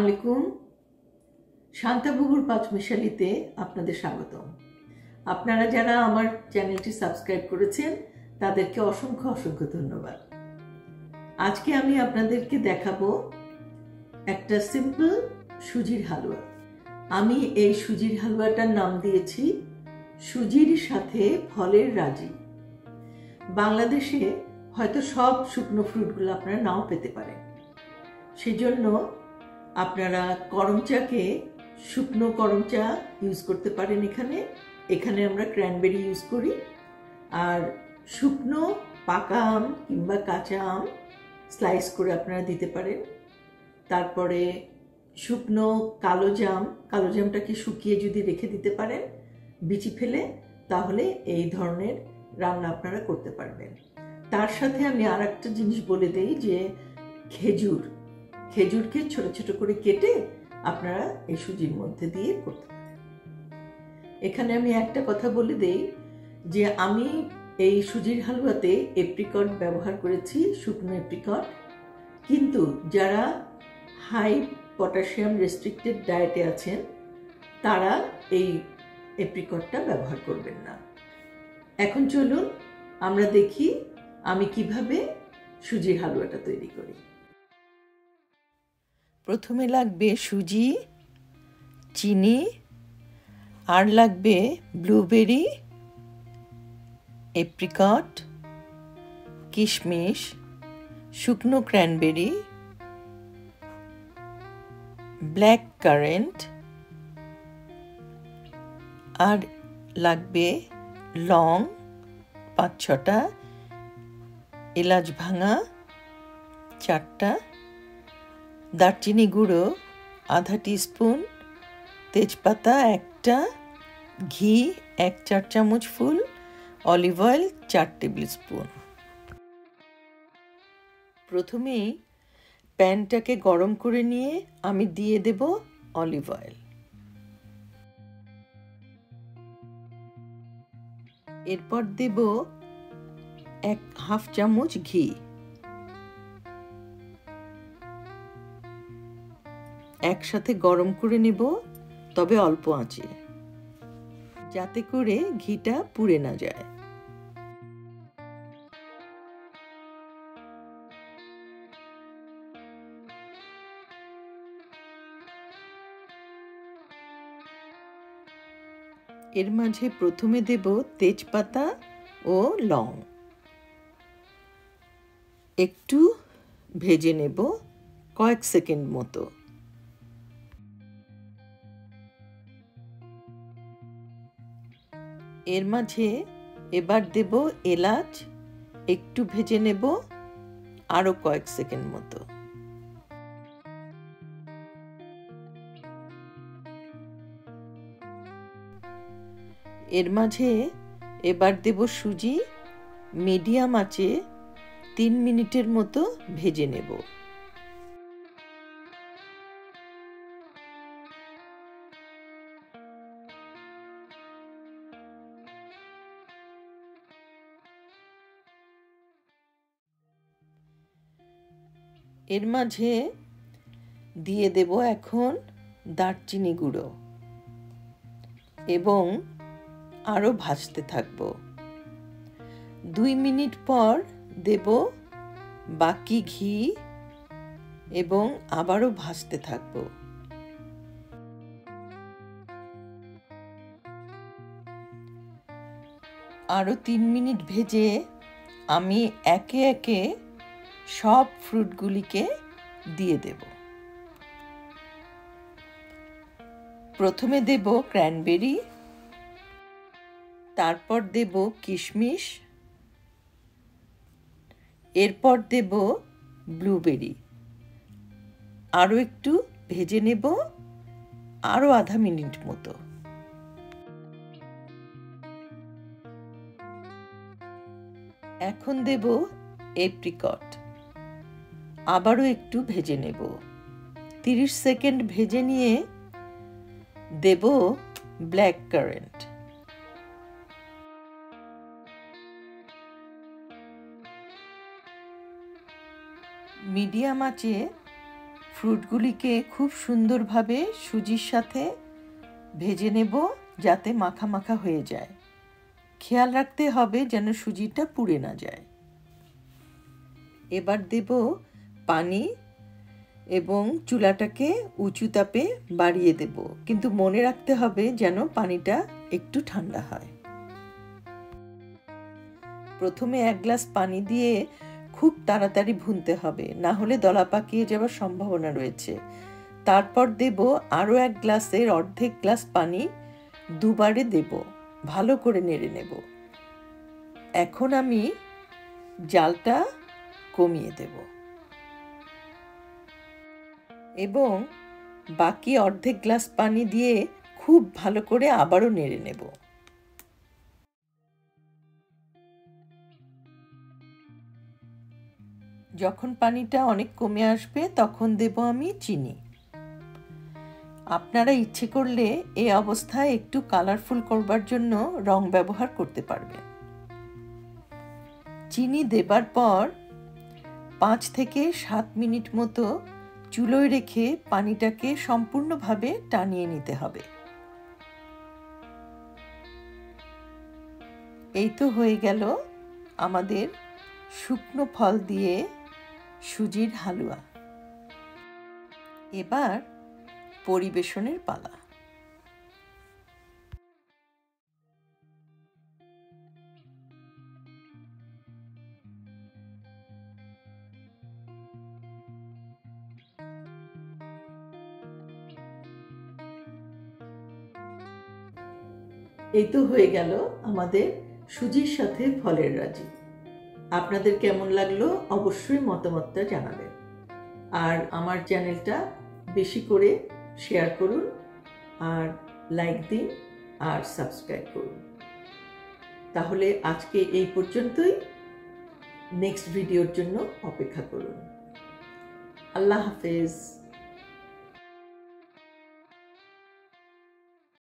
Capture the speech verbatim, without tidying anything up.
আলাইকুম। শান্তাবুবুর পাঁচমিশালিতে আপনাদের স্বাগতম। আপনারা যারা আমার চ্যানেলটি সাবস্ক্রাইব করেছেন তাদেরকে অসংখ্য অসংখ্য ধন্যবাদ। আজকে আমি আপনাদেরকে দেখাবো একটা সিম্পল সুজির হালুয়া। আমি এই সুজির হালুয়াটার নাম দিয়েছি সুজির সাথে ফলের রাজি। বাংলাদেশে হয়তো সব শুকনো ফ্রুটগুলো আপনারা নাও পেতে পারেন, সেজন্য আপনারা করমচাকে শুকনো করমচা ইউজ করতে পারেন। এখানে এখানে আমরা ক্র্যানবেরি ইউজ করি। আর শুকনো পাকা আম কিংবা কাঁচা আম স্লাইস করে আপনারা দিতে পারেন। তারপরে শুকনো কালো জাম, কালো জামটাকে শুকিয়ে যদি রেখে দিতে পারেন বিচি ফেলে, তাহলে এই ধরনের রান্না আপনারা করতে পারবেন। তার সাথে আমি আর একটা জিনিস বলে দেই যে খেজুর খেজুরকে ছোট ছোট করে কেটে আপনারা এই সুজির মধ্যে দিয়ে করতে পারেন। এখানে আমি একটা কথা বলে দেই যে আমি এই সুজির হালুয়াতে এপ্রিকট ব্যবহার করেছি, শুকনো এপ্রিকট। কিন্তু যারা হাই পটাশিয়াম রেস্ট্রিক্টেড ডায়েটে আছেন তারা এই এপ্রিকটটা ব্যবহার করবেন না। এখন চলুন আমরা দেখি আমি কিভাবে সুজির হালুয়াটা তৈরি করি। প্রথমে লাগবে সুজি, চিনি, আর লাগবে ব্লুবেরি, এপ্রিকট, কিশমিশ, শুকনো ক্র্যানবেরি, ব্ল্যাক কারেন্ট, আর লাগবে লং পাঁচ ছটা, এলাচ ভাঙা চারটা, দারচিনি গুঁড়ো আধা টিস্পুন, তেজপাতা একটা, ঘি এক চার চামচ ফুল, অলিভ অয়েল চার টেবিল স্পুন। প্রথমেই প্যানটাকে গরম করে নিয়ে আমি দিয়ে দেব অলিভ অয়েল। এরপর দেব এক হাফ চামচ ঘি। একসাথে গরম করে নেব, তবে অল্প আঁচে, যাতে করে ঘিটা পুড়ে না যায়। এর মাঝে প্রথমে দেব তেজপাতা ও লং। একটু ভেজে নেব কয়েক সেকেন্ড মতো। এর মাঝে এবার দেব এলাচ, একটু ভেজে নেব আরো কয়েক সেকেন্ড মতো। এর মাঝে এবার দেব সুজি, মিডিয়াম আঁচে তিন মিনিটের মতো ভেজে নেব। এর মাঝে দিয়ে দেব এখন দারচিনি গুঁড়ো এবং আরো ভাজতে থাকবো। দুই মিনিট পর দেব বাকি ঘি এবং আবারও ভাজতে থাকবো। আরো তিন মিনিট ভেজে আমি একে একে সব ফ্রুটগুলিকে দিয়ে দেব। প্রথমে দেব ক্র্যানবেরি, তারপর দেব কিশমিশ, এরপর দেব ব্লুবেরি। আরো একটু ভেজে নেব, আরো আধা মিনিট মতো। এখন দেব এপ্রিকট, আবারও একটু ভেজে নেব। তিরিশ সেকেন্ড ভেজে নিয়ে দেব ব্ল্যাক কারেন্ট। মিডিয়াম আঁচে ফ্রুটগুলিকে খুব সুন্দরভাবে সুজির সাথে ভেজে নেব যাতে মাখা মাখা হয়ে যায়। খেয়াল রাখতে হবে যেন সুজিটা পুড়ে না যায়। এবার দেব পানি এবং চুলাটাকে উঁচু তাপে বাড়িয়ে দেব, কিন্তু মনে রাখতে হবে যেন পানিটা একটু ঠান্ডা হয়। প্রথমে এক গ্লাস পানি দিয়ে খুব তাড়াতাড়ি ভুনতে হবে, না হলে দলা পাকিয়ে যাওয়ার সম্ভাবনা রয়েছে। তারপর দেব আরও এক গ্লাসের অর্ধেক গ্লাস পানি, দুবারে দেব, ভালো করে নেড়ে নেব। এখন আমি জালটা কমিয়ে দেব এবং বাকি অর্ধেক গ্লাস পানি দিয়ে খুব ভালো করে আবারও নেড়ে নেব। যখন পানিটা অনেক কমে আসবে তখন দেব আমি চিনি। আপনারা ইচ্ছে করলে এই অবস্থায় একটু কালারফুল করবার জন্য রং ব্যবহার করতে পারবেন। চিনি দেবার পর পাঁচ থেকে সাত মিনিট মতো চুলোয় রেখে পানিটাকে সম্পূর্ণভাবে টানিয়ে নিতে হবে। এই তো হয়ে গেল আমাদের শুকনো ফল দিয়ে সুজির হালুয়া। এবার পরিবেশনের পালা। এই তো হয়ে গেল আমাদের সুজির সাথে ফলের রাজি। আপনাদের কেমন লাগলো অবশ্যই মতামতটা জানাবেন, আর আমার চ্যানেলটা বেশি করে শেয়ার করুন, আর লাইক দিন, আর সাবস্ক্রাইব করুন। তাহলে আজকে এই পর্যন্তই। নেক্সট ভিডিওর জন্য অপেক্ষা করুন। আল্লাহ হাফেজ।